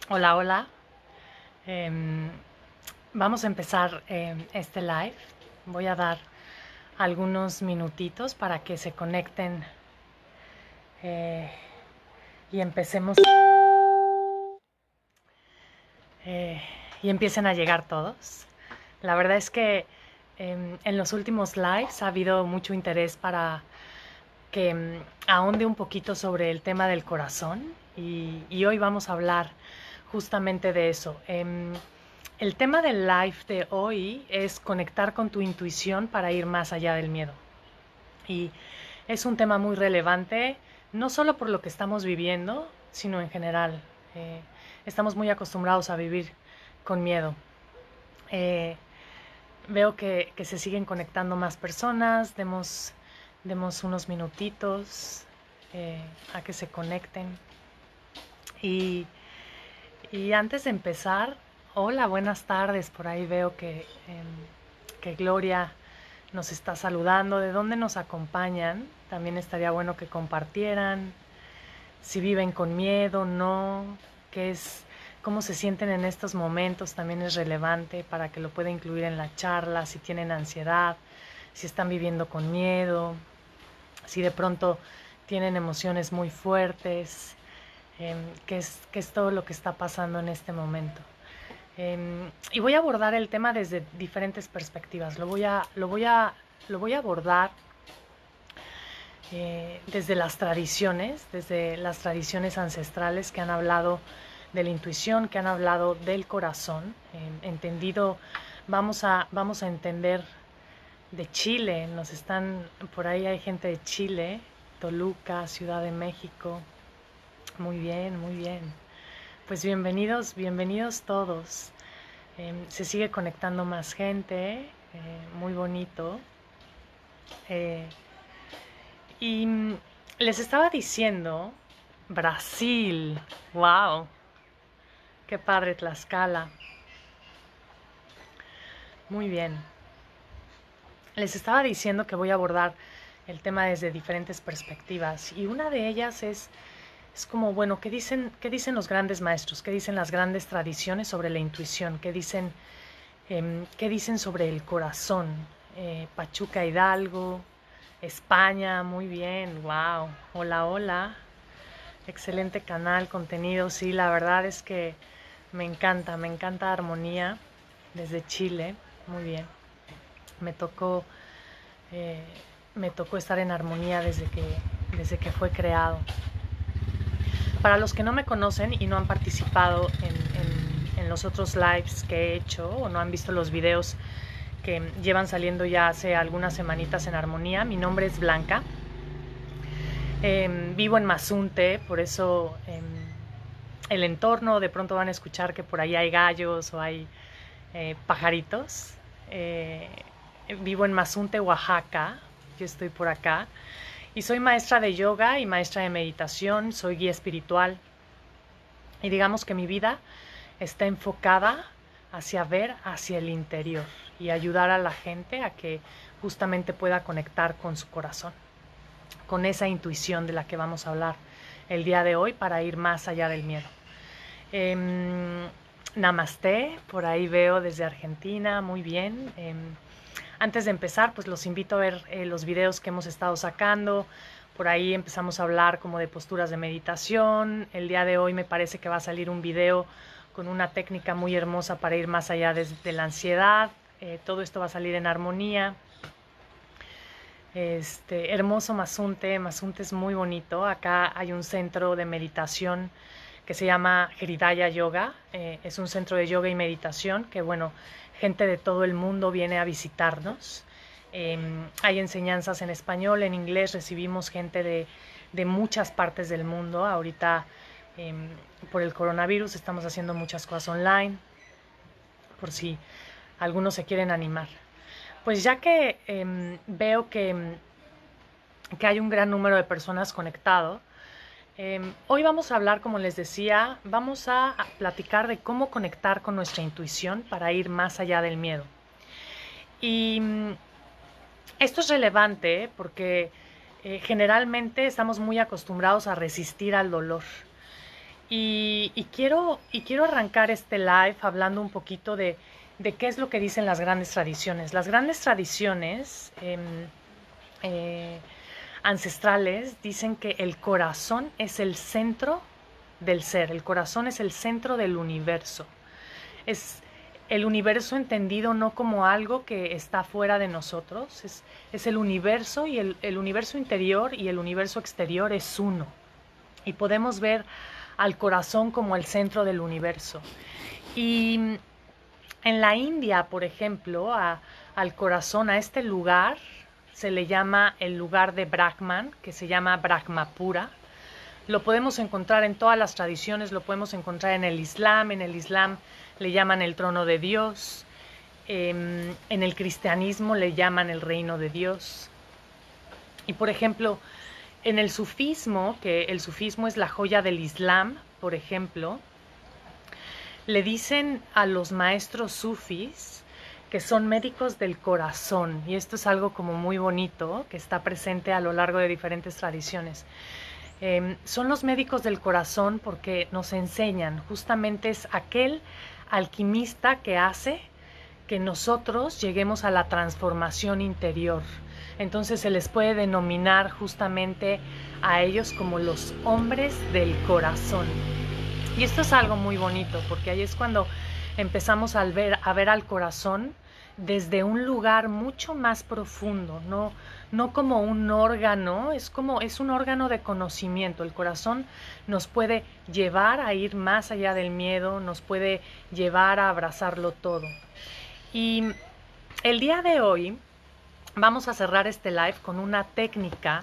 Hola, hola. Em, Vamos a empezar este live. Voy a dar algunos minutitos para que se conecten eh, y empecemos eh, y empiecen a llegar todos. La verdad es que en los últimos lives ha habido mucho interés para que ahonde un poquito sobre el tema del corazón y hoy vamos a hablar justamente de eso. El tema del live de hoy es conectar con tu intuición para ir más allá del miedo. Y es un tema muy relevante, no solo por lo que estamos viviendo, sino en general. Eh, Estamos muy acostumbrados a vivir con miedo. Eh, Veo que se siguen conectando más personas, demos unos minutitos a que se conecten. Y, y antes de empezar, hola, buenas tardes. Por ahí veo que Gloria nos está saludando. ¿De dónde nos acompañan? También estaría bueno que compartieran. Si viven con miedo, no. ¿Qué es? ¿Cómo se sienten en estos momentos? También es relevante para que lo pueda incluir en la charla. Si tienen ansiedad, si están viviendo con miedo, si de pronto tienen emociones muy fuertes, qué es todo lo que está pasando en este momento. Y voy a abordar el tema desde diferentes perspectivas. Lo voy a abordar desde las tradiciones ancestrales que han hablado de la intuición, que han hablado del corazón. Entendido, vamos a entender de Chile. Por ahí hay gente de Chile, Toluca, Ciudad de México. Muy bien, muy bien. Pues bienvenidos, bienvenidos todos. Se sigue conectando más gente, muy bonito. Eh, y les estaba diciendo, Brasil, wow, qué padre Tlaxcala. Muy bien. Les estaba diciendo que voy a abordar el tema desde diferentes perspectivas y una de ellas es como, bueno, qué dicen los grandes maestros? ¿Qué dicen las grandes tradiciones sobre la intuición? Qué dicen sobre el corazón? Pachuca Hidalgo, España, muy bien, wow, hola, hola, excelente canal, contenido, sí, la verdad es que me encanta Armonía desde Chile, muy bien, me tocó, eh, me tocó estar en Armonía desde que fue creado. Para los que no me conocen y no han participado en los otros lives que he hecho o no han visto los videos que llevan saliendo ya hace algunas semanitas en Armonía, mi nombre es Blanca. Vivo en Mazunte, por eso el entorno, de pronto van a escuchar que por ahí hay gallos o hay pajaritos. Eh, Vivo en Mazunte, Oaxaca, yo estoy por acá. Y soy maestra de yoga y maestra de meditación, soy guía espiritual. Y digamos que mi vida está enfocada hacia ver hacia el interior y ayudar a la gente a que justamente pueda conectar con su corazón, con esa intuición de la que vamos a hablar el día de hoy para ir más allá del miedo. Namaste, por ahí veo desde Argentina, muy bien. Antes de empezar, pues los invito a ver los videos que hemos estado sacando. Por ahí empezamos a hablar como de posturas de meditación. El día de hoy me parece que va a salir un video con una técnica muy hermosa para ir más allá de la ansiedad. Todo esto va a salir en armonía. Hermoso Mazunte, Mazunte es muy bonito. Acá hay un centro de meditación que se llama Hridaya Yoga. Es un centro de yoga y meditación que, bueno, gente de todo el mundo viene a visitarnos. Hay enseñanzas en español, en inglés, recibimos gente de muchas partes del mundo. Ahorita, por el coronavirus, estamos haciendo muchas cosas online, por si algunos se quieren animar. Pues ya que veo que hay un gran número de personas conectado, hoy vamos a hablar, como les decía, vamos a platicar de cómo conectar con nuestra intuición para ir más allá del miedo. Y esto es relevante porque generalmente estamos muy acostumbrados a resistir al dolor. y quiero arrancar este live hablando un poquito de qué es lo que dicen las grandes tradiciones. Las grandes tradiciones eh, ancestrales dicen que el corazón es el centro del ser, el corazón es el centro del universo. Es el universo entendido no como algo que está fuera de nosotros, es el universo y el universo interior y el universo exterior es uno. Y podemos ver al corazón como el centro del universo. Y en la India, por ejemplo, al corazón, a este lugar, se le llama el lugar de Brahman, que se llama Brahmapura. Lo podemos encontrar en todas las tradiciones, lo podemos encontrar en el Islam le llaman el trono de Dios, en el cristianismo le llaman el reino de Dios. Y por ejemplo, en el sufismo, que el sufismo es la joya del Islam, por ejemplo, le dicen a los maestros sufis que son médicos del corazón, y esto es algo como muy bonito, que está presente a lo largo de diferentes tradiciones. Son los médicos del corazón porque nos enseñan, justamente es aquel alquimista que hace que nosotros lleguemos a la transformación interior. Entonces se les puede denominar justamente a ellos como los hombres del corazón. Y esto es algo muy bonito, porque ahí es cuando empezamos a ver al corazón desde un lugar mucho más profundo, no como un órgano, es un órgano de conocimiento. El corazón nos puede llevar a ir más allá del miedo, nos puede llevar a abrazarlo todo. Y el día de hoy vamos a cerrar este live con una técnica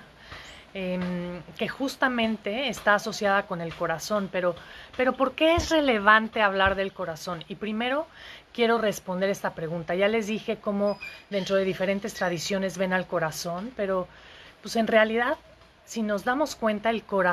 que justamente está asociada con el corazón, pero ¿por qué es relevante hablar del corazón? Y primero quiero responder esta pregunta. Ya les dije cómo dentro de diferentes tradiciones ven al corazón, pero pues en realidad, si nos damos cuenta,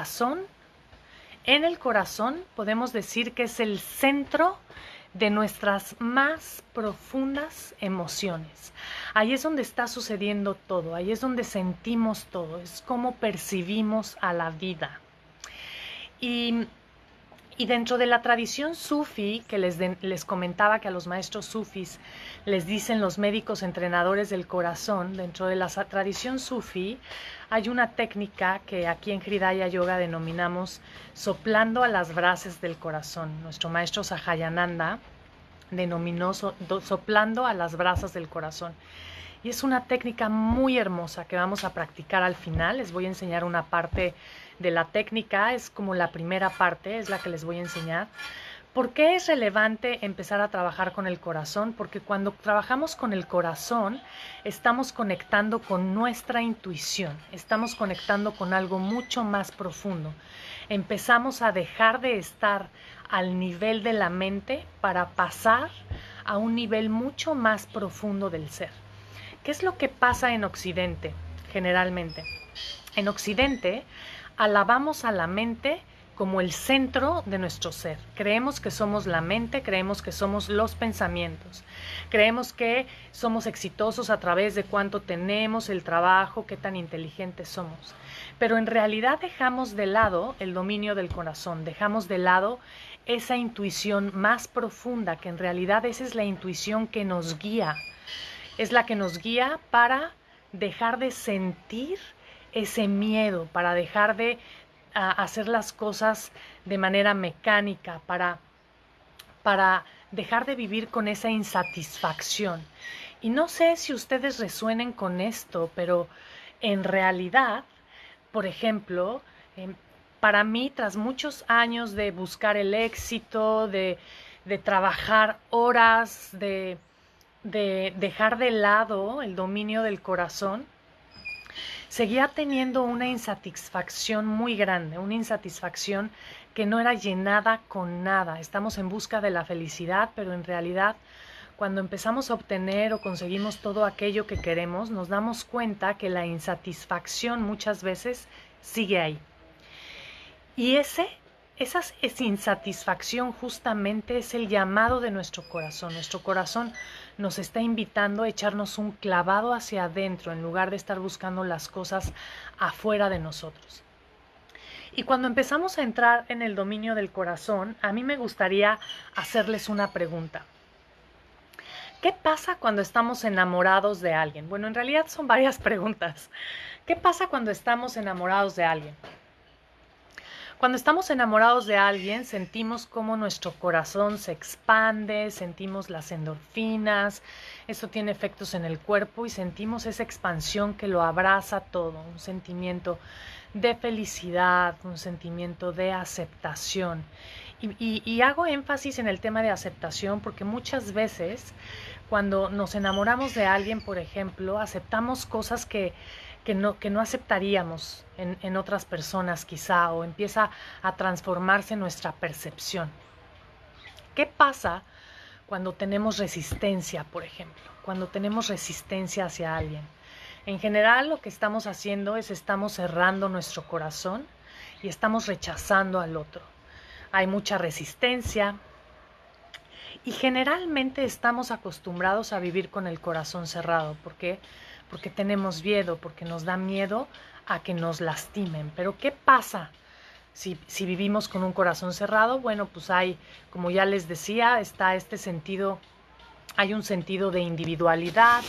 en el corazón podemos decir que es el centro de nuestras más profundas emociones. Ahí es donde está sucediendo todo, ahí es donde sentimos todo, es como percibimos a la vida. Y dentro de la tradición sufi, que les comentaba que a los maestros sufis les dicen los médicos entrenadores del corazón, dentro de la tradición sufi hay una técnica que aquí en Hridaya Yoga denominamos soplando a las brasas del corazón. Nuestro maestro Sahayananda denominó soplando a las brasas del corazón. Y es una técnica muy hermosa que vamos a practicar al final. Les voy a enseñar una parte de la técnica, es como la primera parte, es la que les voy a enseñar. ¿Por qué es relevante empezar a trabajar con el corazón? Porque cuando trabajamos con el corazón, estamos conectando con nuestra intuición, estamos conectando con algo mucho más profundo. Empezamos a dejar de estar al nivel de la mente para pasar a un nivel mucho más profundo del ser. ¿Qué es lo que pasa en Occidente generalmente? En Occidente alabamos a la mente como el centro de nuestro ser. Creemos que somos la mente, creemos que somos los pensamientos, creemos que somos exitosos a través de cuánto tenemos, el trabajo, qué tan inteligentes somos. Pero en realidad dejamos de lado el dominio del corazón, dejamos de lado esa intuición más profunda, que en realidad esa es la intuición que nos guía. Es la que nos guía para dejar de sentir ese miedo, para dejar de hacer las cosas de manera mecánica, para dejar de vivir con esa insatisfacción. Y no sé si ustedes resuenen con esto, pero en realidad, por ejemplo, para mí, tras muchos años de buscar el éxito, de trabajar horas, de dejar de lado el dominio del corazón, seguía teniendo una insatisfacción muy grande, una insatisfacción que no era llenada con nada. Estamos en busca de la felicidad, pero en realidad cuando empezamos a obtener o conseguimos todo aquello que queremos, nos damos cuenta que la insatisfacción muchas veces sigue ahí. Y esa insatisfacción justamente es el llamado de nuestro corazón. Nuestro corazón nos está invitando a echarnos un clavado hacia adentro en lugar de estar buscando las cosas afuera de nosotros. Y cuando empezamos a entrar en el dominio del corazón, a mí me gustaría hacerles una pregunta. ¿Qué pasa cuando estamos enamorados de alguien? Bueno, en realidad son varias preguntas. ¿Qué pasa cuando estamos enamorados de alguien? Cuando estamos enamorados de alguien, sentimos cómo nuestro corazón se expande, sentimos las endorfinas, eso tiene efectos en el cuerpo y sentimos esa expansión que lo abraza todo, un sentimiento de felicidad, un sentimiento de aceptación. Y hago énfasis en el tema de aceptación porque muchas veces cuando nos enamoramos de alguien, por ejemplo, aceptamos cosas que no aceptaríamos en otras personas quizá, o empieza a transformarse nuestra percepción. ¿Qué pasa cuando tenemos resistencia, por ejemplo? Cuando tenemos resistencia hacia alguien. En general lo que estamos haciendo es estamos cerrando nuestro corazón y estamos rechazando al otro. Hay mucha resistencia y generalmente estamos acostumbrados a vivir con el corazón cerrado. ¿Por qué? Porque tenemos miedo, porque nos da miedo a que nos lastimen. Pero ¿qué pasa si vivimos con un corazón cerrado? Bueno, pues hay, como ya les decía, está este sentido, hay un sentido de individualidad,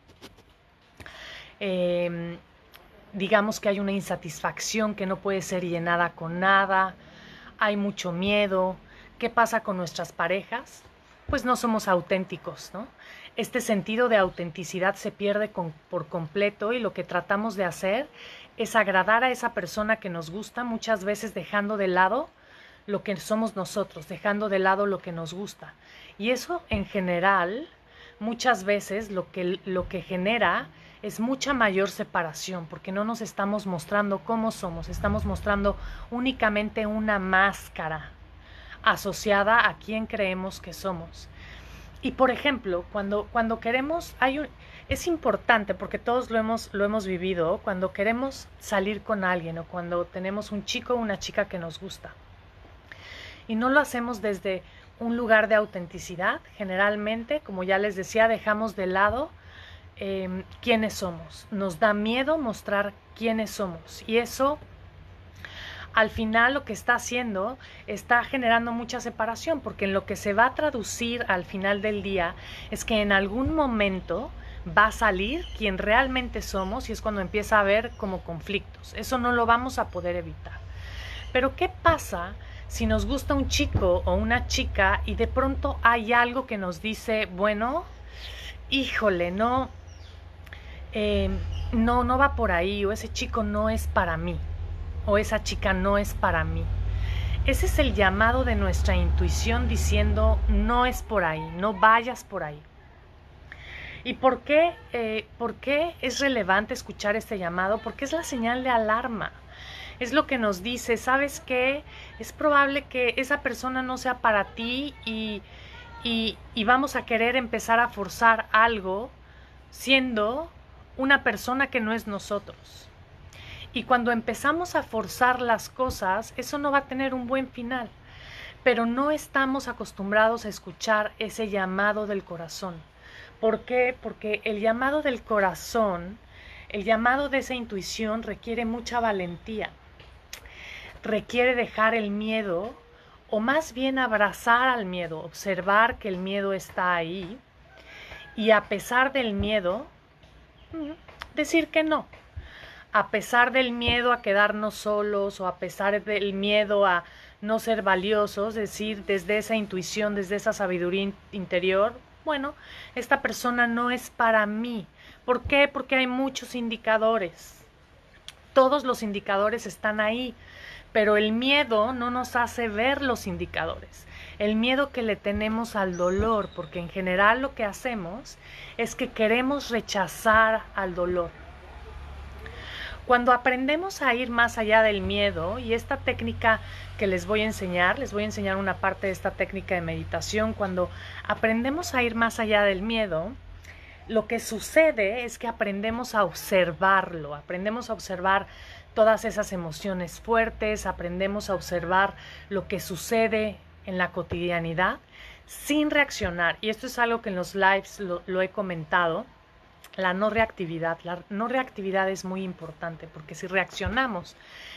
digamos que hay una insatisfacción que no puede ser llenada con nada, hay mucho miedo. ¿Qué pasa con nuestras parejas? Pues no somos auténticos, ¿no? Este sentido de autenticidad se pierde por completo y lo que tratamos de hacer es agradar a esa persona que nos gusta, muchas veces dejando de lado lo que somos nosotros, dejando de lado lo que nos gusta. Y eso en general, muchas veces lo que genera es mucha mayor separación, porque no nos estamos mostrando cómo somos, estamos mostrando únicamente una máscara asociada a quién creemos que somos. Y por ejemplo, cuando queremos, es importante, porque todos lo hemos vivido, cuando queremos salir con alguien o cuando tenemos un chico o una chica que nos gusta. Y no lo hacemos desde un lugar de autenticidad, generalmente, como ya les decía, dejamos de lado quiénes somos. Nos da miedo mostrar quiénes somos. Y eso, al final, lo que está haciendo, está generando mucha separación, porque en lo que se va a traducir al final del día es que en algún momento va a salir quien realmente somos y es cuando empieza a haber como conflictos. Eso no lo vamos a poder evitar. Pero ¿qué pasa si nos gusta un chico o una chica y de pronto hay algo que nos dice, bueno, híjole, no va por ahí, o ese chico no es para mí, o esa chica no es para mí? Ese es el llamado de nuestra intuición diciendo, no es por ahí, no vayas por ahí. ¿Y por qué es relevante escuchar este llamado? Porque es la señal de alarma. Es lo que nos dice, ¿sabes qué? Es probable que esa persona no sea para ti y vamos a querer empezar a forzar algo siendo una persona que no es nosotros. Y cuando empezamos a forzar las cosas, eso no va a tener un buen final. Pero no estamos acostumbrados a escuchar ese llamado del corazón. ¿Por qué? Porque el llamado del corazón, el llamado de esa intuición requiere mucha valentía. Requiere dejar el miedo, o más bien abrazar al miedo, observar que el miedo está ahí y a pesar del miedo, decir que no. A pesar del miedo a quedarnos solos o a pesar del miedo a no ser valiosos, decir desde esa intuición, desde esa sabiduría interior, bueno, esta persona no es para mí. ¿Por qué? Porque hay muchos indicadores. Todos los indicadores están ahí, pero el miedo no nos hace ver los indicadores. El miedo que le tenemos al dolor, porque en general lo que hacemos es que queremos rechazar al dolor. Cuando aprendemos a ir más allá del miedo, y esta técnica que les voy a enseñar una parte de esta técnica de meditación, cuando aprendemos a ir más allá del miedo, lo que sucede es que aprendemos a observarlo, aprendemos a observar todas esas emociones fuertes, aprendemos a observar lo que sucede en la cotidianidad sin reaccionar. Y esto es algo que en los lives lo he comentado. La no reactividad es muy importante porque si reaccionamos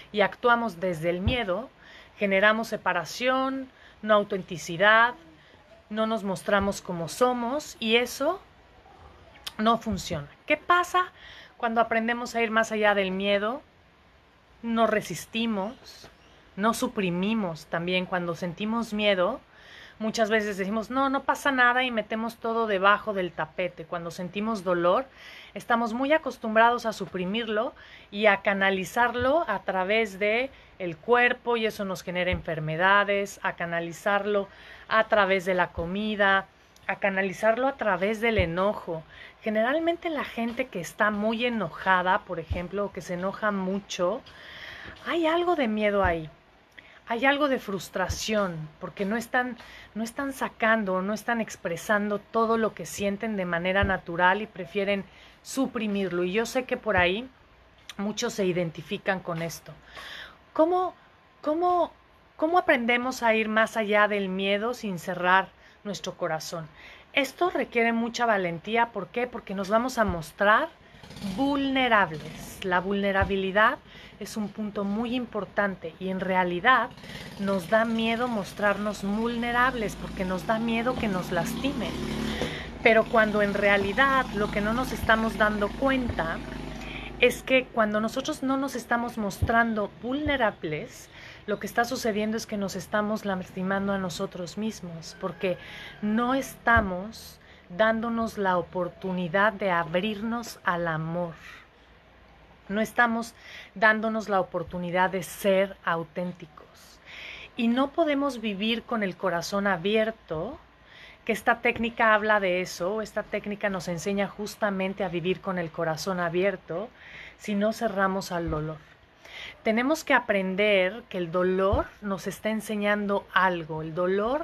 y actuamos desde el miedo, generamos separación, no autenticidad, no nos mostramos como somos y eso no funciona. ¿Qué pasa cuando aprendemos a ir más allá del miedo? No resistimos, no suprimimos también. Cuando sentimos miedo, muchas veces decimos, no, no pasa nada y metemos todo debajo del tapete. Cuando sentimos dolor, estamos muy acostumbrados a suprimirlo y a canalizarlo a través de el cuerpo y eso nos genera enfermedades, a canalizarlo a través de la comida, a canalizarlo a través del enojo. Generalmente la gente que está muy enojada, por ejemplo, o que se enoja mucho, hay algo de miedo ahí. Hay algo de frustración porque no están sacando, no están expresando todo lo que sienten de manera natural y prefieren suprimirlo. Y yo sé que por ahí muchos se identifican con esto. ¿Cómo, cómo, cómo aprendemos a ir más allá del miedo sin cerrar nuestro corazón? Esto requiere mucha valentía. ¿Por qué? Porque nos vamos a mostrar vulnerables. La vulnerabilidad es un punto muy importante y en realidad nos da miedo mostrarnos vulnerables porque nos da miedo que nos lastimen. Pero cuando en realidad lo que no nos estamos dando cuenta es que cuando nosotros no nos estamos mostrando vulnerables, lo que está sucediendo es que nos estamos lastimando a nosotros mismos porque no estamos dándonos la oportunidad de abrirnos al amor. No estamos dándonos la oportunidad de ser auténticos. Y no podemos vivir con el corazón abierto, que esta técnica habla de eso, esta técnica nos enseña justamente a vivir con el corazón abierto si no cerramos al dolor. Tenemos que aprender que el dolor nos está enseñando algo, el dolor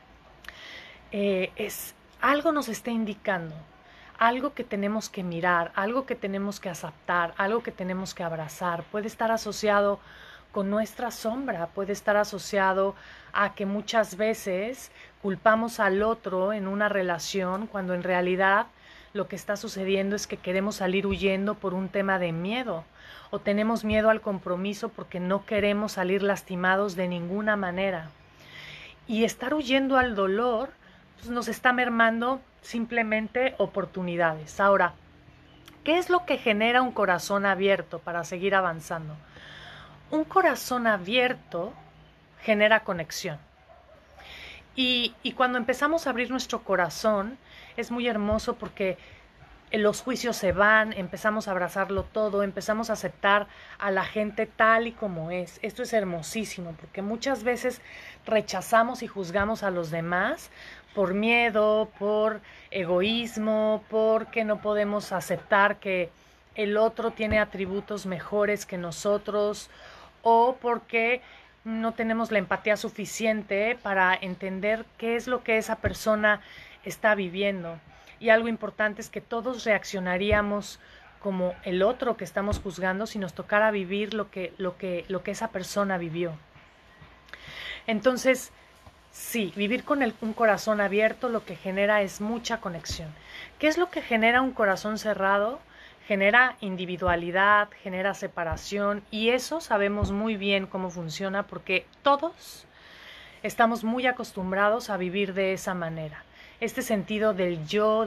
algo nos está indicando, algo que tenemos que mirar, algo que tenemos que aceptar, algo que tenemos que abrazar. Puede estar asociado con nuestra sombra, puede estar asociado a que muchas veces culpamos al otro en una relación cuando en realidad lo que está sucediendo es que queremos salir huyendo por un tema de miedo o tenemos miedo al compromiso porque no queremos salir lastimados de ninguna manera. Y estar huyendo al dolor pues, nos está mermando simplemente oportunidades. Ahora, ¿qué es lo que genera un corazón abierto para seguir avanzando? Un corazón abierto genera conexión. Y cuando empezamos a abrir nuestro corazón, es muy hermoso porque los juicios se van, empezamos a abrazarlo todo, empezamos a aceptar a la gente tal y como es. Esto es hermosísimo porque muchas veces rechazamos y juzgamos a los demás por miedo, por egoísmo, porque no podemos aceptar que el otro tiene atributos mejores que nosotros o porque no tenemos la empatía suficiente para entender qué es lo que esa persona está viviendo. Y algo importante es que todos reaccionaríamos como el otro que estamos juzgando si nos tocara vivir lo que esa persona vivió. Entonces, sí, vivir con un corazón abierto lo que genera es mucha conexión. ¿Qué es lo que genera un corazón cerrado? Genera individualidad, genera separación y eso sabemos muy bien cómo funciona porque todos estamos muy acostumbrados a vivir de esa manera. Este sentido del yo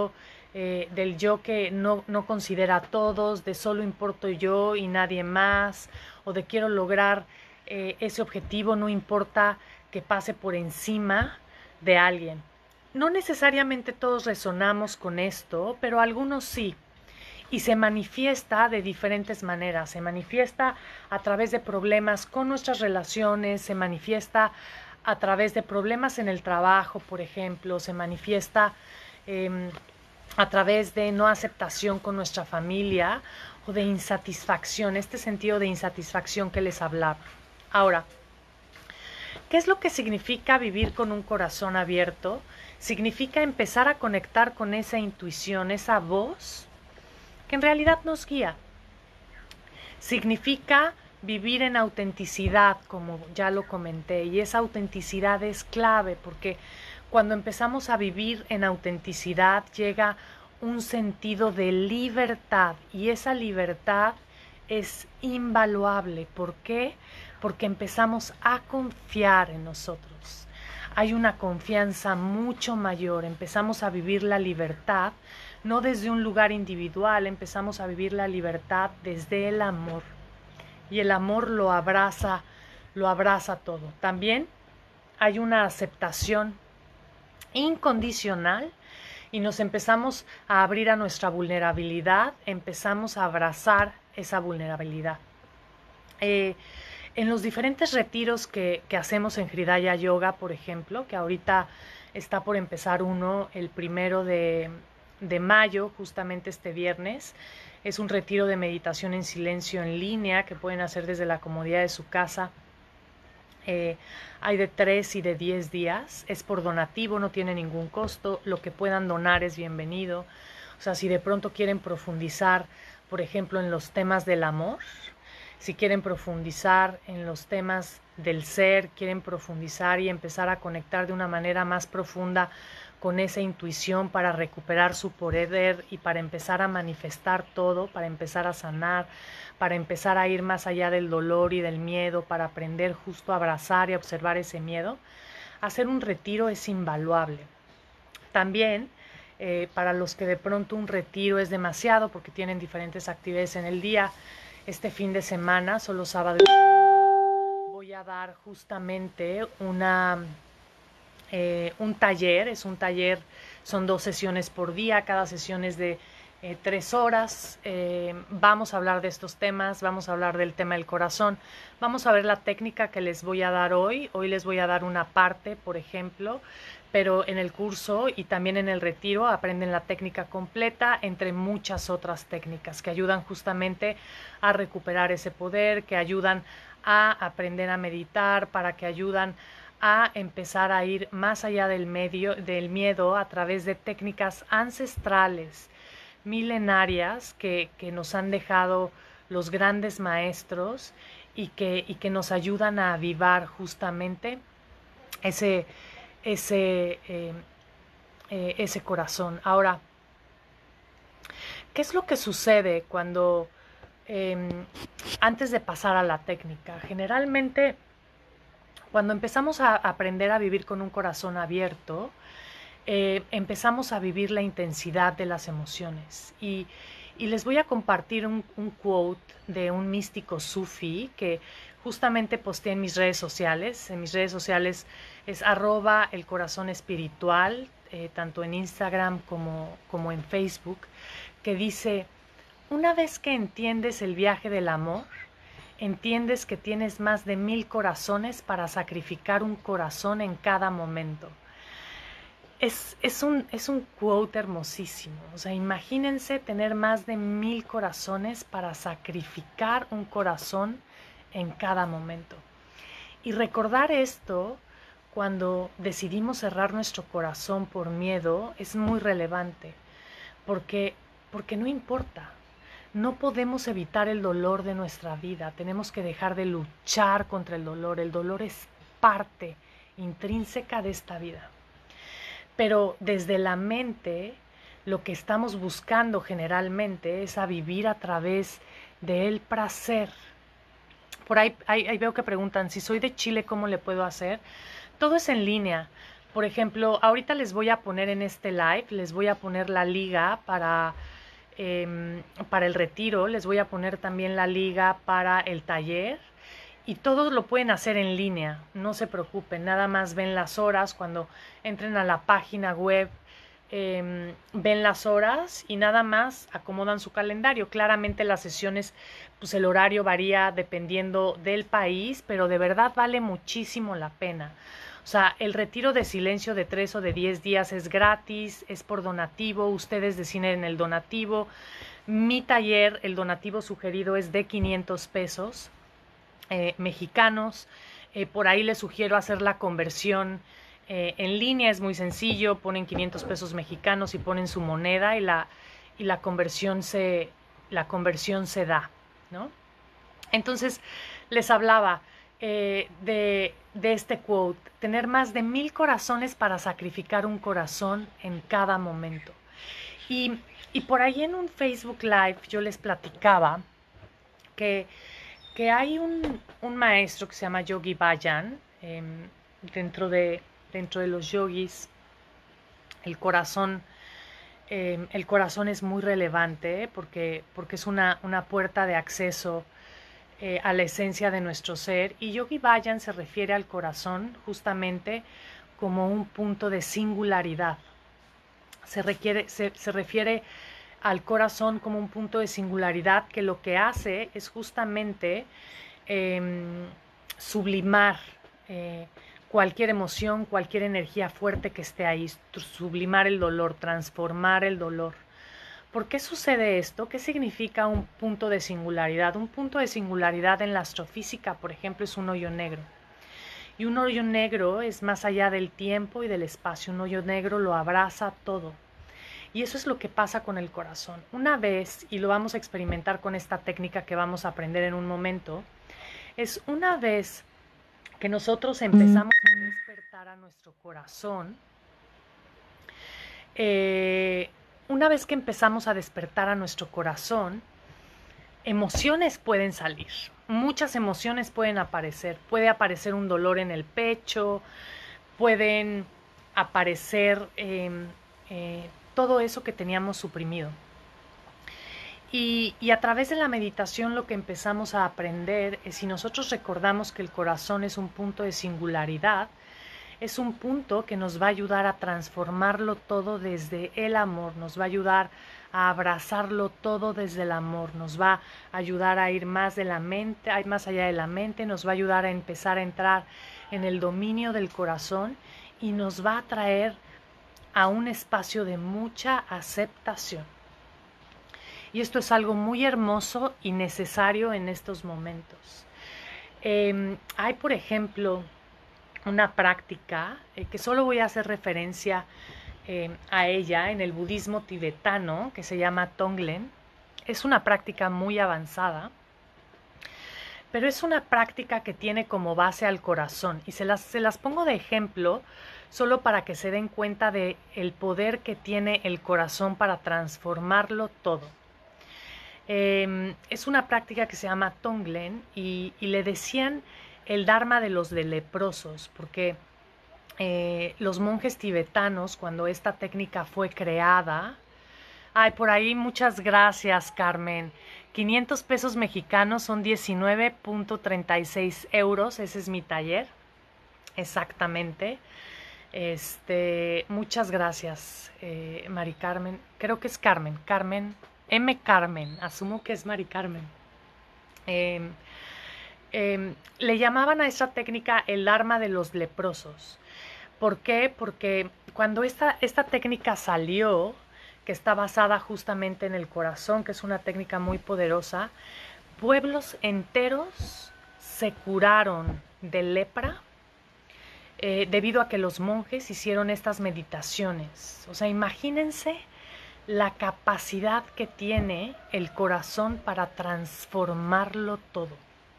que no considera a todos, de solo importo yo y nadie más, o de quiero lograr ese objetivo, no importa que pase por encima de alguien. No necesariamente todos resonamos con esto, pero algunos sí. Y se manifiesta de diferentes maneras. Se manifiesta a través de problemas con nuestras relaciones, se manifiesta a través de problemas en el trabajo, por ejemplo, se manifiesta a través de no aceptación con nuestra familia o de insatisfacción, este sentido de insatisfacción que les hablaba. Ahora, ¿qué es lo que significa vivir con un corazón abierto? Significa empezar a conectar con esa intuición, esa voz que en realidad nos guía. Significa vivir en autenticidad, como ya lo comenté, y esa autenticidad es clave porque cuando empezamos a vivir en autenticidad llega un sentido de libertad y esa libertad es invaluable. ¿Por qué? Porque empezamos a confiar en nosotros. Hay una confianza mucho mayor, empezamos a vivir la libertad, no desde un lugar individual, empezamos a vivir la libertad desde el amor. Y el amor lo abraza todo. También hay una aceptación incondicional y nos empezamos a abrir a nuestra vulnerabilidad, empezamos a abrazar esa vulnerabilidad. En los diferentes retiros que hacemos en Hridaya Yoga, por ejemplo, que ahorita está por empezar uno, el 1 de mayo, justamente este viernes, es un retiro de meditación en silencio en línea que pueden hacer desde la comodidad de su casa. Hay de 3 y de 10 días, es por donativo, no tiene ningún costo, lo que puedan donar es bienvenido. O sea, si de pronto quieren profundizar, por ejemplo, en los temas del amor, si quieren profundizar en los temas del ser, quieren profundizar y empezar a conectar de una manera más profunda con esa intuición para recuperar su poder y para empezar a manifestar todo, para empezar a sanar, para empezar a ir más allá del dolor y del miedo, para aprender justo a abrazar y a observar ese miedo, hacer un retiro es invaluable. También para los que de pronto un retiro es demasiado porque tienen diferentes actividades en el día, este fin de semana, solo sábado y domingo, voy a dar justamente un taller. Es un taller, son 2 sesiones por día, cada sesión es de 3 horas. Vamos a hablar de estos temas, vamos a hablar del tema del corazón, vamos a ver la técnica que les voy a dar hoy. Hoy les voy a dar una parte, por ejemplo, pero en el curso y también en el retiro aprenden la técnica completa, entre muchas otras técnicas que ayudan justamente a recuperar ese poder, que ayudan a aprender a meditar, para que ayudan a empezar a ir más allá del miedo a través de técnicas ancestrales, milenarias, que nos han dejado los grandes maestros y que nos ayudan a avivar justamente ese corazón. Ahora, ¿qué es lo que sucede cuando antes de pasar a la técnica? Generalmente, cuando empezamos a aprender a vivir con un corazón abierto, empezamos a vivir la intensidad de las emociones. Y les voy a compartir un quote de un místico sufi que justamente posteé en mis redes sociales. En mis redes sociales es @elcorazonespiritual, tanto en Instagram como en Facebook, que dice: una vez que entiendes el viaje del amor, entiendes que tienes más de 1000 corazones para sacrificar un corazón en cada momento. Es un quote hermosísimo. O sea, imagínense tener más de 1000 corazones para sacrificar un corazón en cada momento. Y recordar esto cuando decidimos cerrar nuestro corazón por miedo es muy relevante, porque no importa. No podemos evitar el dolor de nuestra vida, tenemos que dejar de luchar contra el dolor. El dolor es parte intrínseca de esta vida. Pero desde la mente, lo que estamos buscando generalmente es a vivir a través del placer. Por ahí veo que preguntan, si soy de Chile, ¿cómo le puedo hacer? Todo es en línea. Por ejemplo, ahorita les voy a poner en este live, les voy a poner la liga para el retiro, les voy a poner también la liga para el taller, y todos lo pueden hacer en línea, no se preocupen, nada más ven las horas. Cuando entren a la página web, ven las horas y nada más acomodan su calendario. Claramente las sesiones, pues el horario varía dependiendo del país, pero de verdad vale muchísimo la pena. O sea, el retiro de silencio de 3 o de 10 días es gratis, es por donativo, ustedes deciden el donativo. Mi taller, el donativo sugerido es de 500 pesos mexicanos. Por ahí les sugiero hacer la conversión en línea, es muy sencillo, ponen 500 pesos mexicanos y ponen su moneda y la conversión se da, ¿no? Entonces, les hablaba de este quote: tener más de 1000 corazones para sacrificar un corazón en cada momento. Y por ahí en un Facebook Live yo les platicaba que, que hay un maestro que se llama Yogi Bhajan. Dentro de los yogis, el corazón, el corazón es muy relevante porque es una puerta de acceso a la esencia de nuestro ser. Y Yogi Bhajan se refiere al corazón justamente como un punto de singularidad. Se refiere al corazón como un punto de singularidad que lo que hace es justamente sublimar cualquier emoción, cualquier energía fuerte que esté ahí, sublimar el dolor, transformar el dolor. ¿Por qué sucede esto? ¿Qué significa un punto de singularidad? Un punto de singularidad en la astrofísica, por ejemplo, es un hoyo negro. Y un hoyo negro es más allá del tiempo y del espacio. Un hoyo negro lo abraza todo. Y eso es lo que pasa con el corazón. Una vez, y lo vamos a experimentar con esta técnica que vamos a aprender en un momento, es una vez que nosotros empezamos a despertar a nuestro corazón, una vez que empezamos a despertar a nuestro corazón, emociones pueden salir, muchas emociones pueden aparecer. Puede aparecer un dolor en el pecho, pueden aparecer todo eso que teníamos suprimido. Y a través de la meditación lo que empezamos a aprender es, si nosotros recordamos que el corazón es un punto de singularidad, es un punto que nos va a ayudar a transformarlo todo desde el amor, nos va a ayudar a abrazarlo todo desde el amor, nos va a ayudar a ir más de la mente, más allá de la mente, nos va a ayudar a empezar a entrar en el dominio del corazón y nos va a traer a un espacio de mucha aceptación. Y esto es algo muy hermoso y necesario en estos momentos. Hay, por ejemplo, una práctica que solo voy a hacer referencia a ella en el budismo tibetano, que se llama Tonglen. Es una práctica muy avanzada, pero es una práctica que tiene como base al corazón. Y se las pongo de ejemplo solo para que se den cuenta de el poder que tiene el corazón para transformarlo todo. Es una práctica que se llama Tonglen y le decían el Dharma de los leprosos, porque los monjes tibetanos, cuando esta técnica fue creada, ay, por ahí muchas gracias, Carmen. 500 pesos mexicanos son 19.36 euros, ese es mi taller, exactamente. Muchas gracias, Mari Carmen. Creo que es Carmen, Carmen, asumo que es Mari Carmen. Le llamaban a esta técnica el arma de los leprosos. ¿Por qué? Porque cuando esta técnica salió, que está basada justamente en el corazón, que es una técnica muy poderosa, pueblos enteros se curaron de lepra debido a que los monjes hicieron estas meditaciones. O sea, imagínense la capacidad que tiene el corazón para transformarlo todo.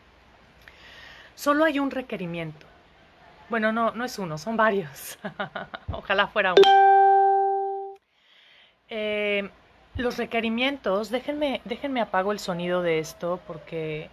Solo hay un requerimiento. Bueno, no es uno, son varios. Ojalá fuera uno. Los requerimientos, déjenme apago el sonido de esto porque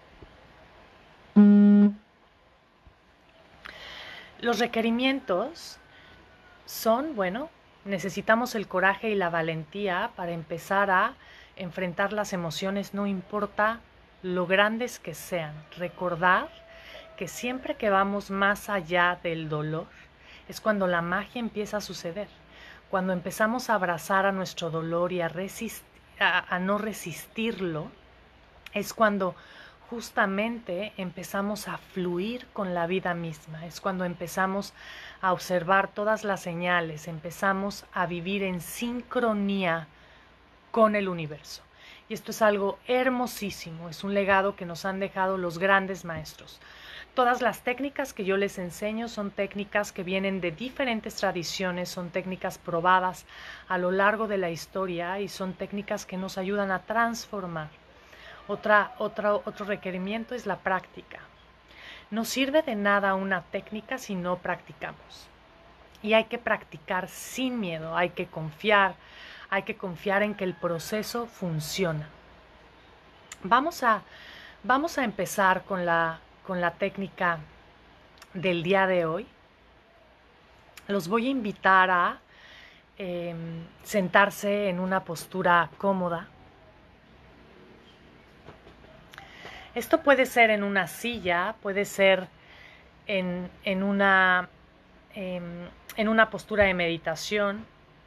los requerimientos son, bueno, necesitamos el coraje y la valentía para empezar a enfrentar las emociones, no importa lo grandes que sean. Recordar que siempre que vamos más allá del dolor es cuando la magia empieza a suceder. Cuando empezamos a abrazar a nuestro dolor y a no resistirlo, es cuando justamente empezamos a fluir con la vida misma. Es cuando empezamos a observar todas las señales, empezamos a vivir en sincronía con el universo. Y esto es algo hermosísimo, es un legado que nos han dejado los grandes maestros. Todas las técnicas que yo les enseño son técnicas que vienen de diferentes tradiciones, son técnicas probadas a lo largo de la historia y son técnicas que nos ayudan a transformar. Otro requerimiento es la práctica. No sirve de nada una técnica si no practicamos. Y hay que practicar sin miedo, hay que confiar en que el proceso funciona. Vamos a Vamos a empezar con la técnica del día de hoy. Los voy a invitar a sentarse en una postura cómoda. Esto puede ser en una silla, puede ser en una postura de meditación.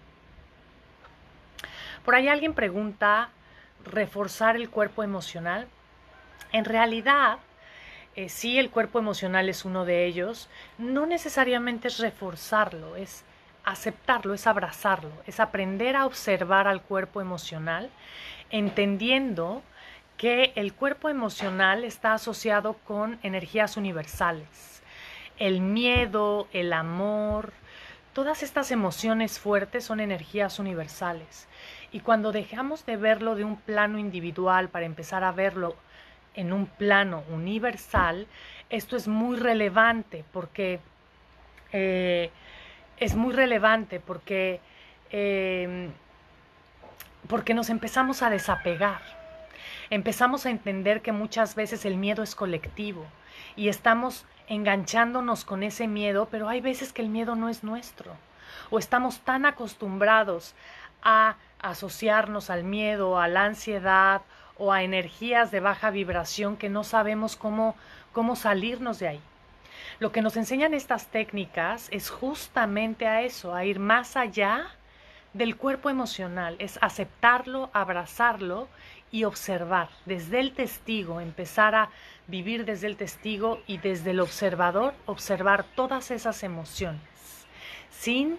Por ahí alguien pregunta, ¿reforzar el cuerpo emocional? En realidad, sí, el cuerpo emocional es uno de ellos. No necesariamente es reforzarlo, es aceptarlo, es abrazarlo, es aprender a observar al cuerpo emocional, entendiendo que el cuerpo emocional está asociado con energías universales. El miedo, el amor, todas estas emociones fuertes son energías universales. Y cuando dejamos de verlo de un plano individual para empezar a verlo en un plano universal, esto es muy relevante porque eh, eh, porque nos empezamos a desapegar. Empezamos a entender que muchas veces el miedo es colectivo y estamos enganchándonos con ese miedo, pero hay veces que el miedo no es nuestro. O estamos tan acostumbrados a asociarnos al miedo, a la ansiedad o a energías de baja vibración que no sabemos cómo salirnos de ahí. Lo que nos enseñan estas técnicas es justamente a eso, a ir más allá del cuerpo emocional, es aceptarlo, abrazarlo y observar desde el testigo, empezar a vivir desde el testigo y desde el observador, observar todas esas emociones sin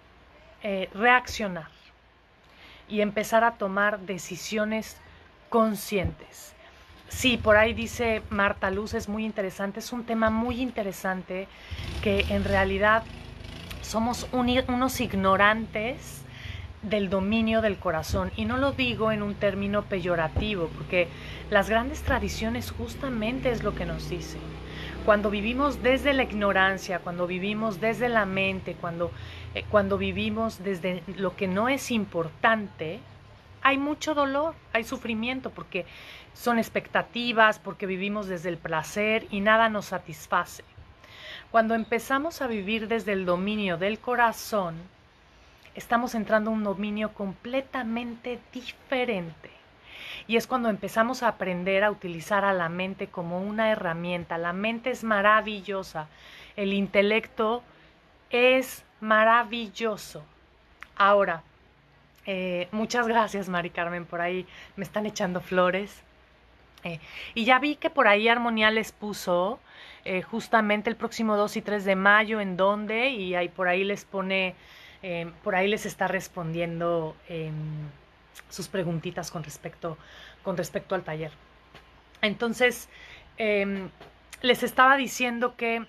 reaccionar y empezar a tomar decisiones conscientes. Sí, por ahí dice Marta Luz, es muy interesante, es un tema muy interesante que en realidad somos unos ignorantes del dominio del corazón, y no lo digo en un término peyorativo, porque las grandes tradiciones justamente es lo que nos dicen. Cuando vivimos desde la ignorancia, cuando vivimos desde la mente, cuando vivimos desde lo que no es importante, hay mucho dolor, hay sufrimiento, porque son expectativas, porque vivimos desde el placer y nada nos satisface. Cuando empezamos a vivir desde el dominio del corazón, estamos entrando a un dominio completamente diferente. Y es cuando empezamos a aprender a utilizar a la mente como una herramienta. La mente es maravillosa, el intelecto es maravilloso. Ahora, muchas gracias, Mari Carmen, por ahí me están echando flores. Y ya vi que por ahí Armonía les puso justamente el próximo 2 y 3 de mayo en dónde, y ahí por ahí les pone, por ahí les está respondiendo sus preguntitas con respecto al taller. Entonces, les estaba diciendo que,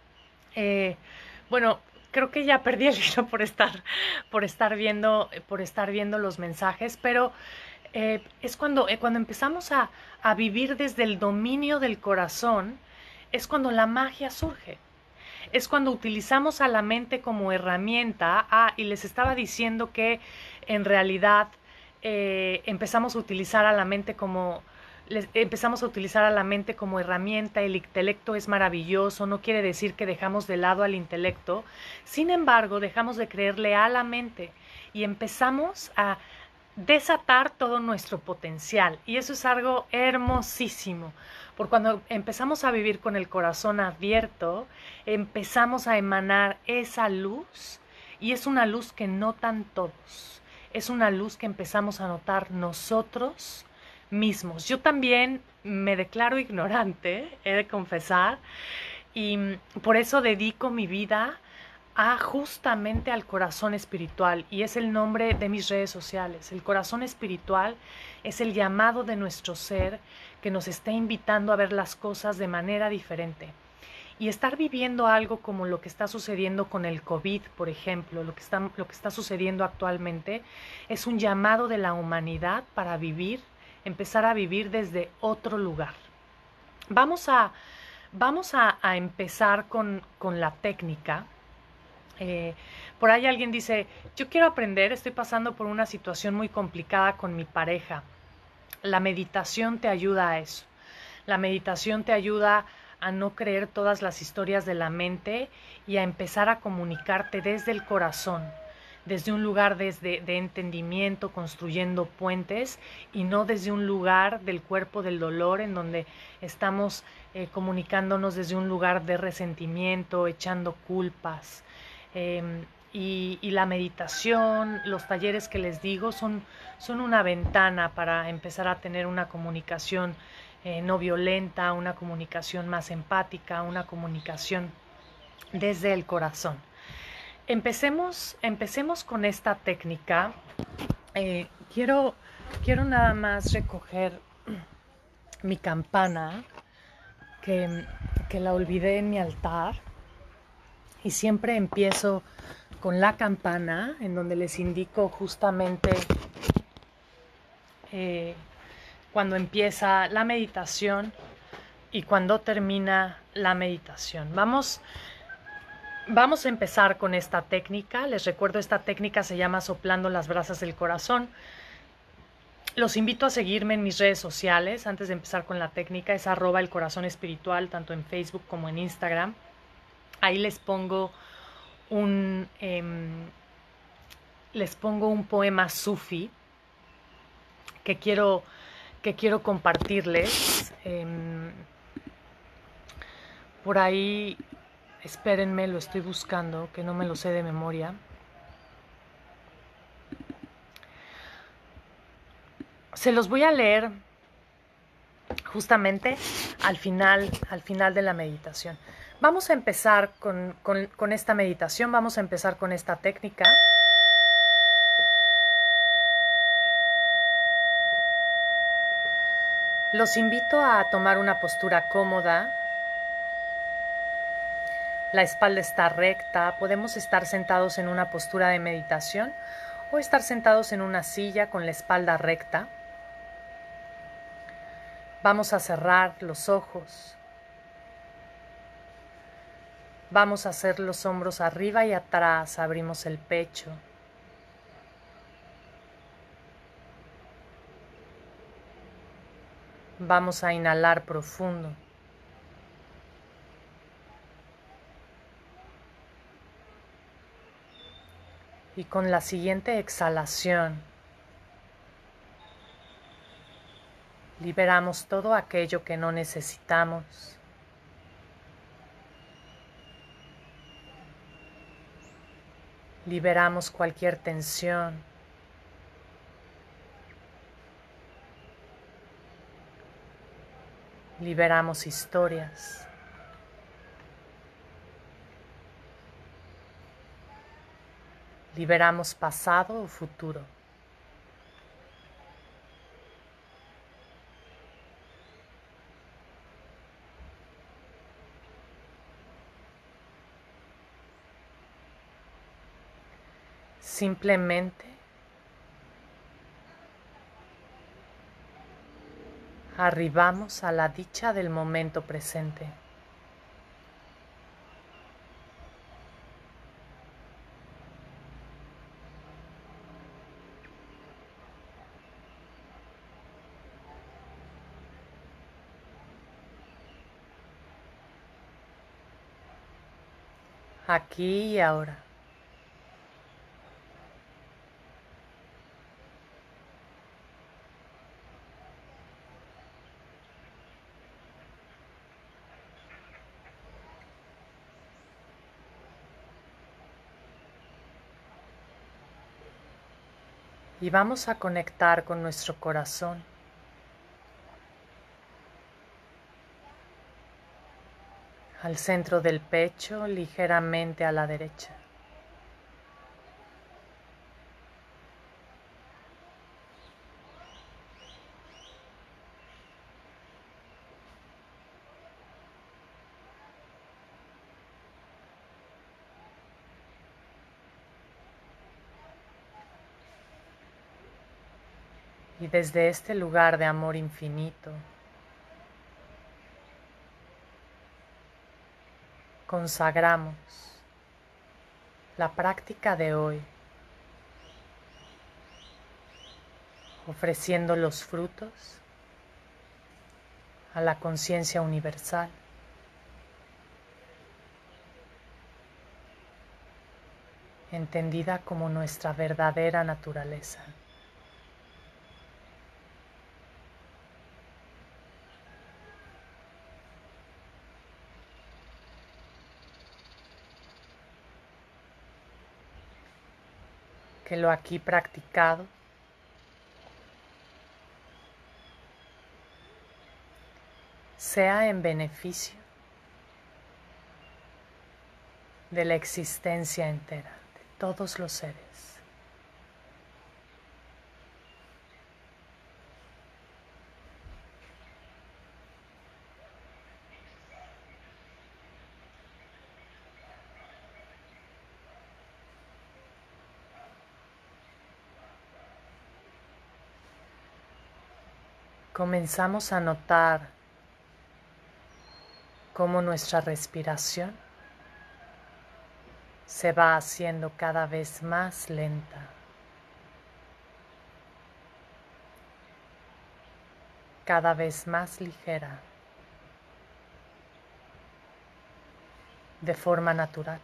bueno, creo que ya perdí el hilo por estar viendo los mensajes, pero es cuando empezamos a vivir desde el dominio del corazón, es cuando la magia surge. Es cuando utilizamos a la mente como herramienta. Y les estaba diciendo que en realidad empezamos a utilizar a la mente como herramienta. El intelecto es maravilloso, no quiere decir que dejamos de lado al intelecto. Sin embargo, dejamos de creerle a la mente y empezamos a desatar todo nuestro potencial, y eso es algo hermosísimo, porque cuando empezamos a vivir con el corazón abierto, empezamos a emanar esa luz, y es una luz que notan todos, es una luz que empezamos a notar nosotros mismos. Yo también me declaro ignorante, he de confesar, y por eso dedico mi vida justamente al corazón espiritual, y es el nombre de mis redes sociales. El corazón espiritual es el llamado de nuestro ser que nos está invitando a ver las cosas de manera diferente. Y estar viviendo algo como lo que está sucediendo con el COVID, por ejemplo, lo que está sucediendo actualmente, es un llamado de la humanidad para empezar a vivir desde otro lugar. Vamos a empezar con la técnica. Por ahí alguien dice, yo quiero aprender, estoy pasando por una situación muy complicada con mi pareja. La meditación te ayuda a eso. La meditación te ayuda a no creer todas las historias de la mente y a empezar a comunicarte desde el corazón, desde un lugar de entendimiento, construyendo puentes y no desde un lugar del cuerpo del dolor en donde estamos comunicándonos desde un lugar de resentimiento, echando culpas. Y la meditación, los talleres que les digo son una ventana para empezar a tener una comunicación no violenta, una comunicación más empática, una comunicación desde el corazón. Empecemos con esta técnica. Eh, quiero, quiero nada más recoger mi campana que, que la olvidé en mi altar y siempre empiezo con la campana en donde les indico justamente eh, cuando empieza la meditación y cuando termina la meditación. Vamos a empezar con esta técnica. Les recuerdo, esta técnica se llama soplando las brasas del corazón. Los invito a seguirme en mis redes sociales. Antes de empezar con la técnica, es @elcorazonespiritual, tanto en Facebook como en Instagram. Ahí les pongo un poema sufi que quiero compartirles. Por ahí, espérenme, lo estoy buscando, que no me lo sé de memoria. Se los voy a leer justamente al final de la meditación. Vamos a empezar con esta meditación, vamos a empezar con esta técnica. Los invito a tomar una postura cómoda. La espalda está recta, podemos estar sentados en una postura de meditación o estar sentados en una silla con la espalda recta. Vamos a cerrar los ojos. Vamos a hacer los hombros arriba y atrás, abrimos el pecho. Vamos a inhalar profundo. Y con la siguiente exhalación, liberamos todo aquello que no necesitamos. Liberamos cualquier tensión. Liberamos historias. Liberamos pasado o futuro. Simplemente arribamos a la dicha del momento presente. Aquí y ahora. Y vamos a conectar con nuestro corazón. Al centro del pecho, ligeramente a la derecha. Y desde este lugar de amor infinito, consagramos la práctica de hoy, ofreciendo los frutos a la conciencia universal, entendida como nuestra verdadera naturaleza. Que lo aquí practicado sea en beneficio de la existencia entera, de todos los seres. Comenzamos a notar cómo nuestra respiración se va haciendo cada vez más lenta, cada vez más ligera, de forma natural.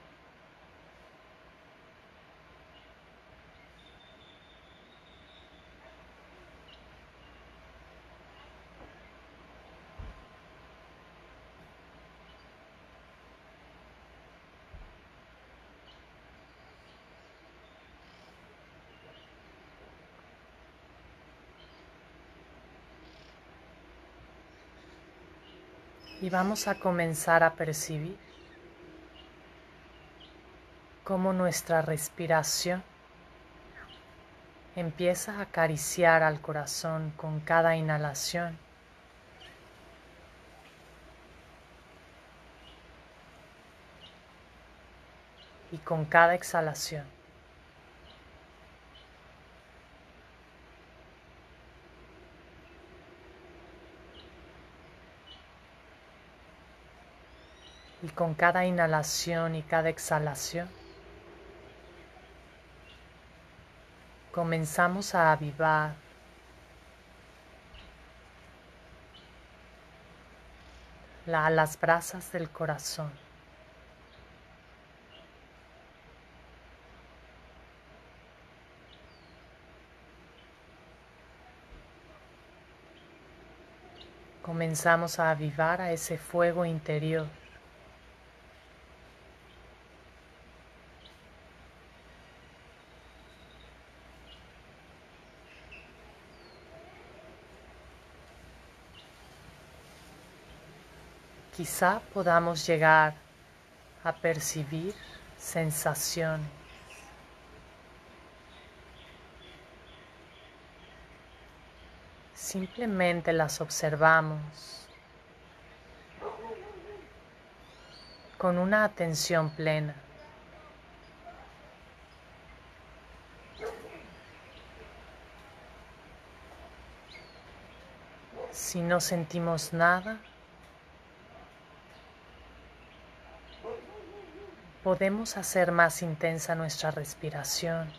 Y vamos a comenzar a percibir cómo nuestra respiración empieza a acariciar al corazón con cada inhalación y con cada exhalación. Y con cada inhalación y cada exhalación comenzamos a avivar las brasas del corazón. Comenzamos a avivar a ese fuego interior quizá podamos llegar a percibir sensaciones. Simplemente las observamos con una atención plena. Si no sentimos nada, podemos hacer más intensa nuestra respiración.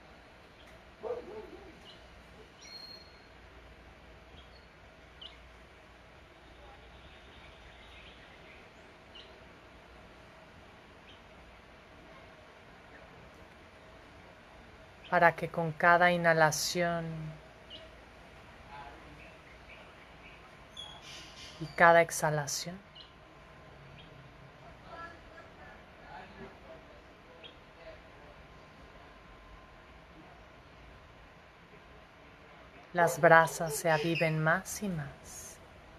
Para que con cada inhalación y cada exhalación las brasas se aviven más y más.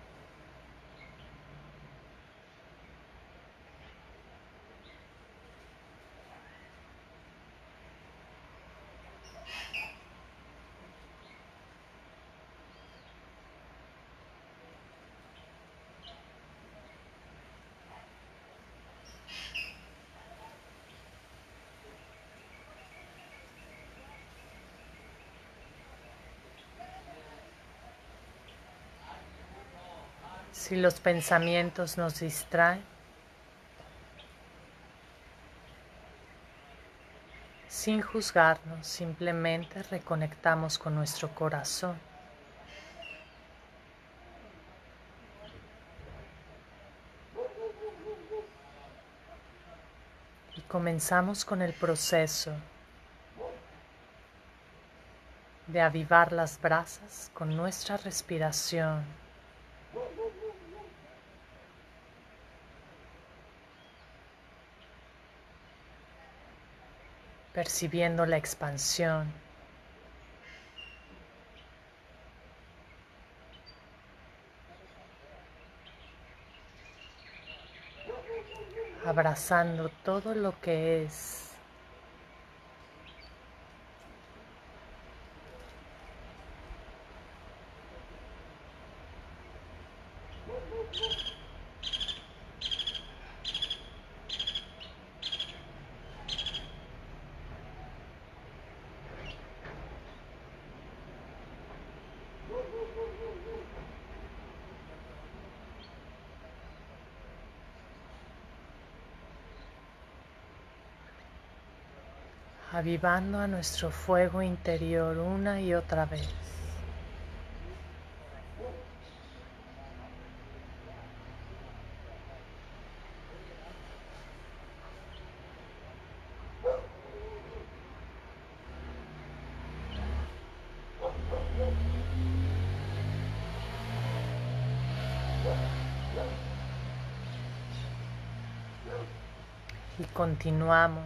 Si los pensamientos nos distraen, sin juzgarnos, simplemente reconectamos con nuestro corazón. Comenzamos con el proceso de avivar las brasas con nuestra respiración. Percibiendo la expansión. Abrazando todo lo que es. Avivando a nuestro fuego interior una y otra vez. Y continuamos.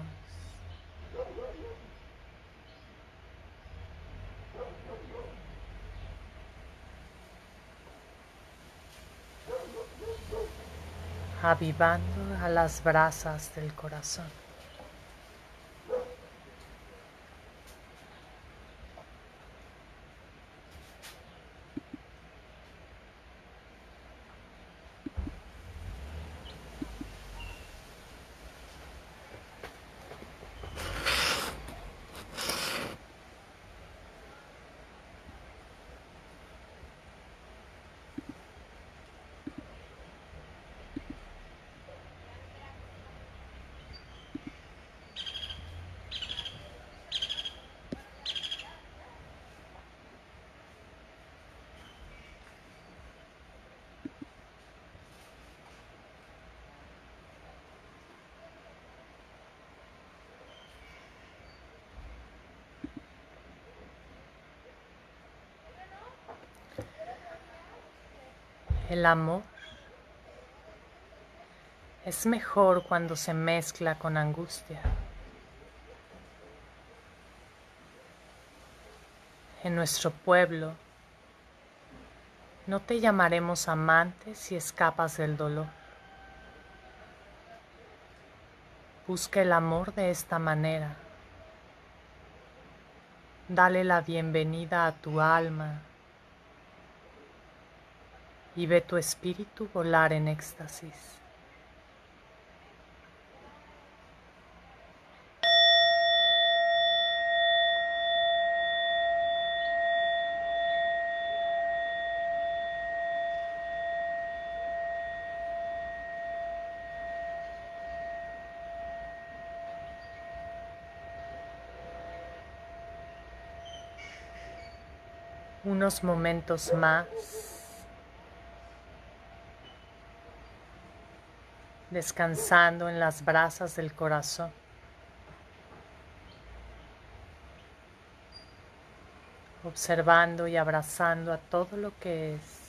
Avivando a las brasas del corazón. El amor es mejor cuando se mezcla con angustia. En nuestro pueblo no te llamaremos amante si escapas del dolor. Busca el amor de esta manera. Dale la bienvenida a tu alma y ve tu espíritu volar en éxtasis. Unos momentos más, descansando en las brasas del corazón, observando y abrazando a todo lo que es.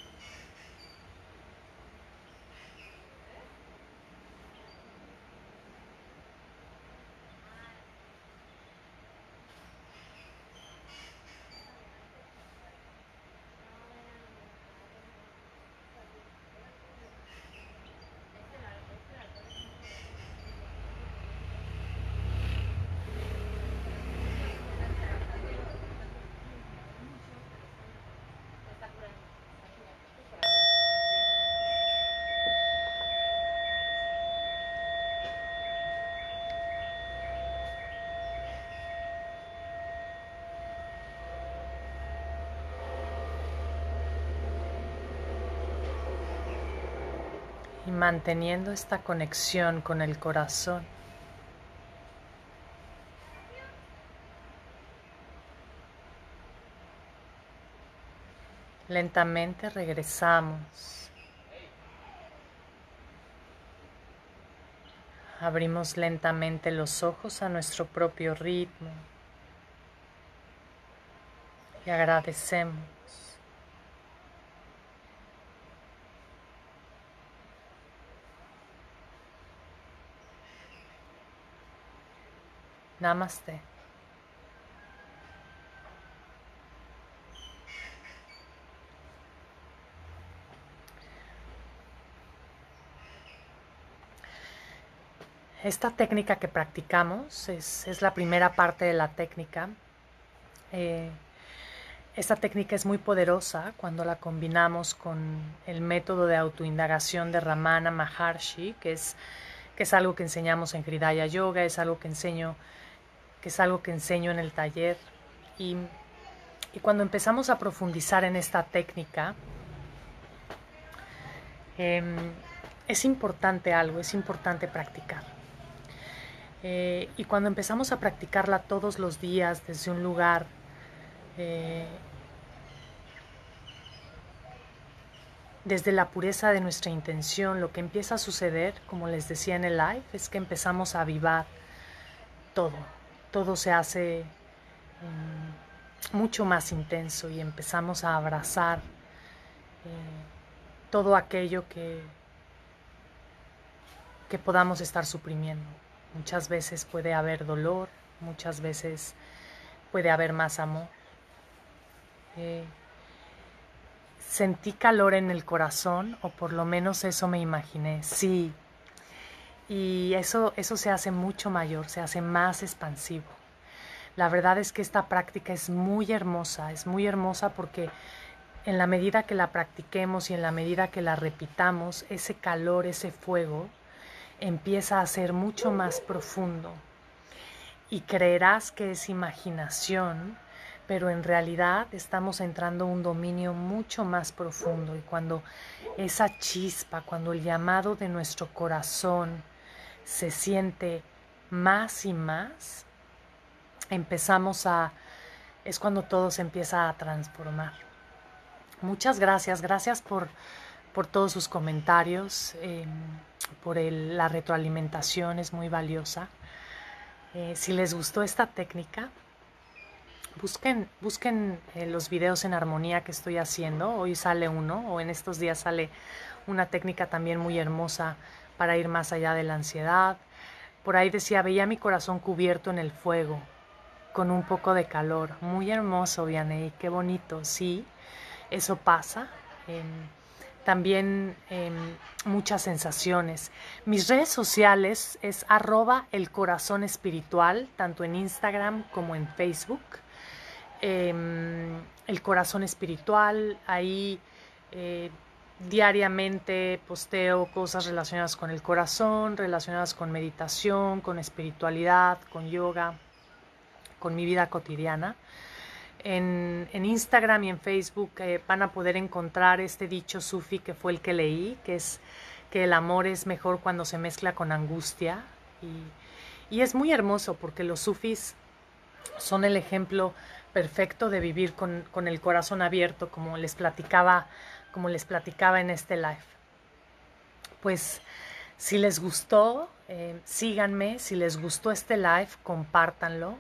Y manteniendo esta conexión con el corazón, lentamente regresamos Abrimos lentamente los ojos a nuestro propio ritmo y agradecemos. Namaste. Esta técnica que practicamos es la primera parte de la técnica. Esta técnica es muy poderosa cuando la combinamos con el método de autoindagación de Ramana Maharshi, que es algo que enseñamos en Hridaya Yoga, es algo que enseño en el taller. Y cuando empezamos a profundizar en esta técnica, es importante practicar. Y cuando empezamos a practicarla todos los días desde un lugar desde la pureza de nuestra intención, lo que empieza a suceder, como les decía en el live, es que empezamos a avivar todo se hace mucho más intenso y empezamos a abrazar todo aquello que podamos estar suprimiendo. Muchas veces puede haber dolor, muchas veces puede haber más amor. Sentí calor en el corazón, o por lo menos eso me imaginé, sí. Y eso se hace mucho mayor, se hace más expansivo. La verdad es que esta práctica es muy hermosa porque en la medida que la practiquemos y en la medida que la repitamos, ese calor, ese fuego, empieza a ser mucho más profundo. Y creerás que es imaginación, pero en realidad estamos entrando a un dominio mucho más profundo. Y cuando esa chispa, cuando el llamado de nuestro corazón se siente más y más, es cuando todo se empieza a transformar. Muchas gracias por todos sus comentarios, por la retroalimentación, es muy valiosa. Si les gustó esta técnica, busquen los videos en armonía que estoy haciendo. Hoy sale uno, o en estos días sale una técnica también muy hermosa para ir más allá de la ansiedad. Por ahí decía, veía mi corazón cubierto en el fuego, con un poco de calor. Muy hermoso, Vianey, qué bonito. Sí, eso pasa. También muchas sensaciones. Mis redes sociales es @elcorazonespiritual, tanto en Instagram como en Facebook. El corazón espiritual, ahí diariamente posteo cosas relacionadas con el corazón, relacionadas con meditación, con espiritualidad, con yoga, con mi vida cotidiana. En Instagram y en Facebook van a poder encontrar este dicho sufi que fue el que leí, que es que el amor es mejor cuando se mezcla con angustia. Y es muy hermoso porque los sufis son el ejemplo perfecto de vivir con el corazón abierto, como les platicaba en este live. Pues si les gustó, síganme. Si les gustó este live, compártanlo.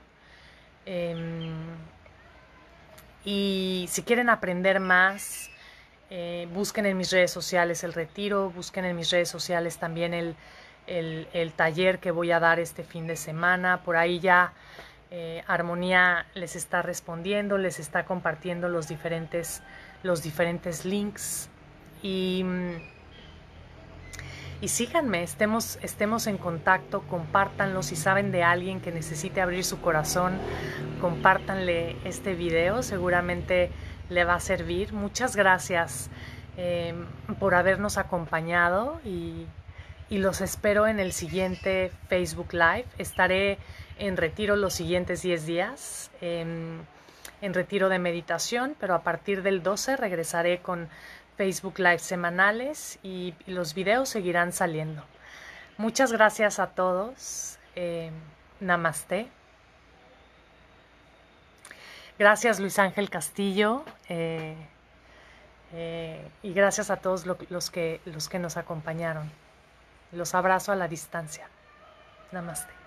Y si quieren aprender más, busquen en mis redes sociales el retiro, busquen en mis redes sociales también el taller que voy a dar este fin de semana. Por ahí ya Armonía les está respondiendo, les está compartiendo los diferentes links. Y síganme, estemos en contacto, compártanlo. Si saben de alguien que necesite abrir su corazón, compártanle este video, seguramente le va a servir. Muchas gracias por habernos acompañado y los espero en el siguiente Facebook Live. Estaré en retiro los siguientes 10 días, en retiro de meditación, pero a partir del 12 regresaré con Facebook Live semanales y los videos seguirán saliendo. Muchas gracias a todos. Namaste. Gracias, Luis Ángel Castillo. Y gracias a todos los que nos acompañaron. Los abrazo a la distancia. Namaste.